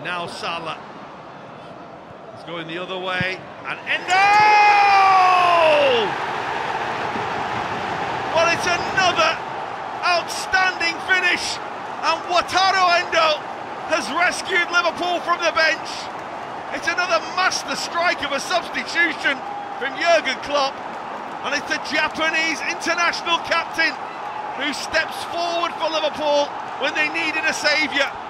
Now Salah. It's going the other way, and Endo! Well, it's another outstanding finish, and Endo has rescued Liverpool from the bench. It's another master strike of a substitution from Jurgen Klopp, and it's the Japanese international captain who steps forward for Liverpool when they needed a saviour.